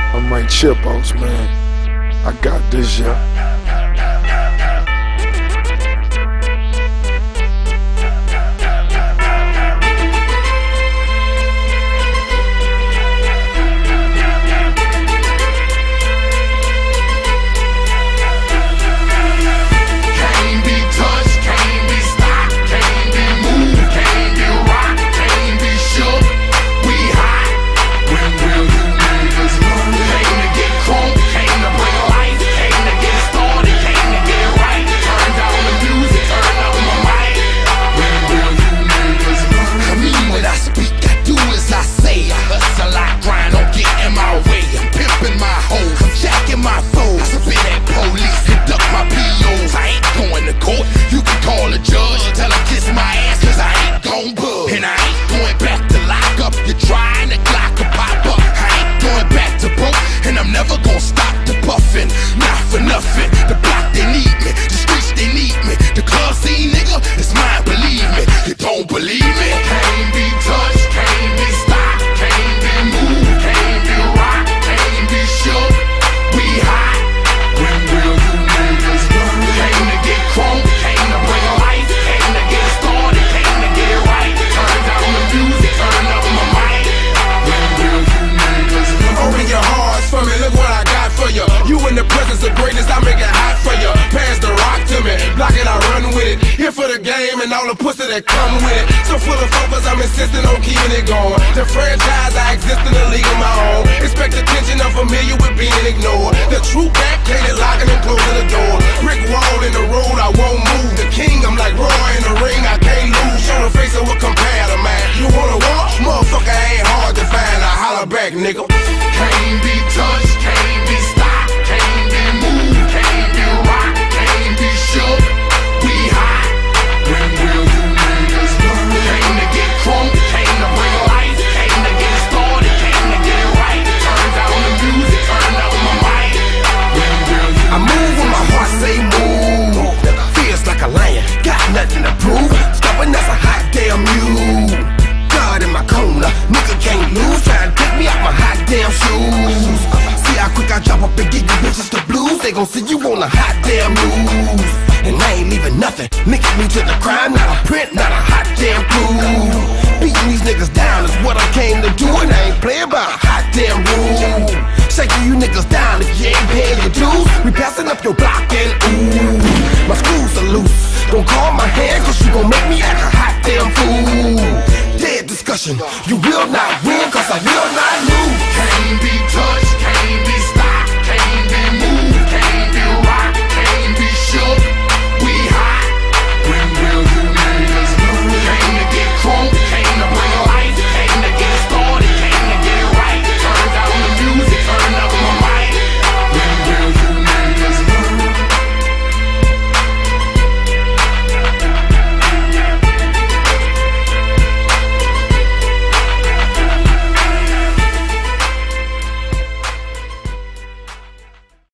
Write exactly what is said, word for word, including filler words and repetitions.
I'm Mike Chipos, man. I got this, yeah. For the game and all the pussy that come with it. So full of focus, I'm insisting on keeping it going. The franchise, I exist in a league of my own. Expect attention, I'm familiar with being ignored. The true back, plated locking and closing the door. Brick wall in the road, I won't move. The king, I'm like Roy in the ring, I can't lose. Show the face of what compare to man. You wanna walk? Motherfucker ain't hard to find. I holler back, nigga. Can't be touched, can't be stopped, can't be moved, can't be rocked, can't be shook. We hot. When will you niggas learn? Came to get crunk, came to bring life, came to get started, came to get it right. Turn down the music, turn up my mic. When will you I move when my heart say move. Feels like a lion, got nothing to prove. Stubborn as a hot damn mule. God in my corner, nigga can't lose. Try to take me out my hot damn shoes. See how quick I drop up and give you bitches the blues. They gon' see you on the hot damn news. And I ain't leaving nothing, linking me to the crime. Not a print, not a hot damn clue. Beating these niggas down is what I came to do. And I ain't playing by a hot damn rule. Shaking you niggas down if you ain't paying your dues. We passing up your block and ooh, my screws are loose. Don't call my hand cause you gon' make me act a hot damn fool. Dead discussion, you will not win cause I will not